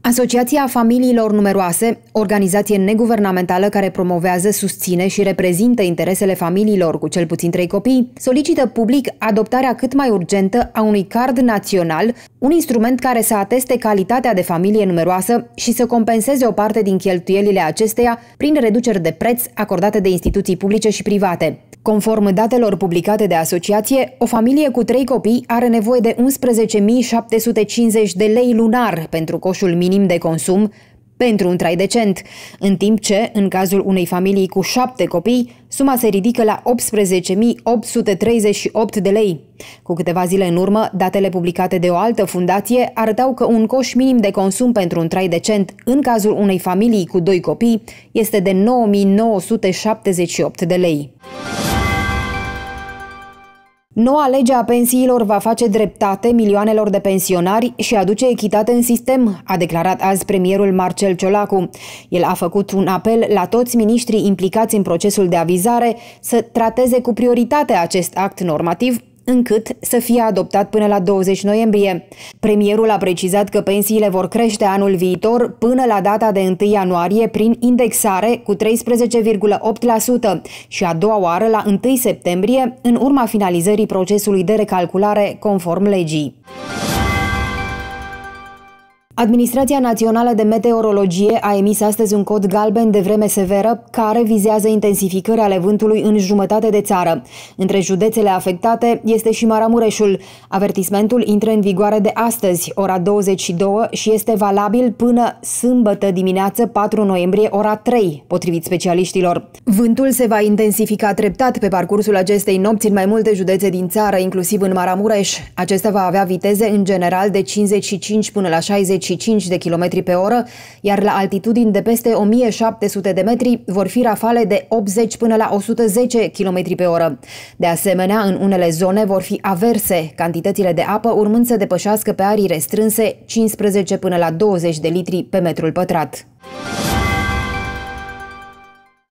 Asociația Familiilor Numeroase, organizație neguvernamentală care promovează, susține și reprezintă interesele familiilor cu cel puțin 3 copii, solicită public adoptarea cât mai urgentă a unui card național, un instrument care să ateste calitatea de familie numeroasă și să compenseze o parte din cheltuielile acesteia prin reduceri de preț acordate de instituții publice și private. Conform datelor publicate de asociație, o familie cu 3 copii are nevoie de 11.750 de lei lunar pentru coșul minim de consum pentru un trai decent, în timp ce, în cazul unei familii cu 7 copii, suma se ridică la 18.838 de lei. Cu câteva zile în urmă, datele publicate de o altă fundație arătau că un coș minim de consum pentru un trai decent, în cazul unei familii cu 2 copii, este de 9.978 de lei. Noua lege a pensiilor va face dreptate milioanelor de pensionari și aduce echitate în sistem, a declarat azi premierul Marcel Ciolacu. El a făcut un apel la toți miniștrii implicați în procesul de avizare să trateze cu prioritate acest act normativ, încât să fie adoptat până la 20 noiembrie. Premierul a precizat că pensiile vor crește anul viitor până la data de 1 ianuarie prin indexare cu 13,8% și a doua oară la 1 septembrie, în urma finalizării procesului de recalculare conform legii. Administrația Națională de Meteorologie a emis astăzi un cod galben de vreme severă care vizează intensificări ale vântului în jumătate de țară. Între județele afectate este și Maramureșul. Avertismentul intră în vigoare de astăzi, ora 22, și este valabil până sâmbătă dimineață 4 noiembrie, ora 3, potrivit specialiștilor. Vântul se va intensifica treptat pe parcursul acestei nopți în mai multe județe din țară, inclusiv în Maramureș. Acesta va avea viteze în general de 55 până la 65 de km pe oră, iar la altitudini de peste 1700 de metri vor fi rafale de 80 până la 110 km pe oră. De asemenea, în unele zone vor fi averse, cantitățile de apă urmând să depășească pe arii restrânse 15 până la 20 de litri pe metrul pătrat.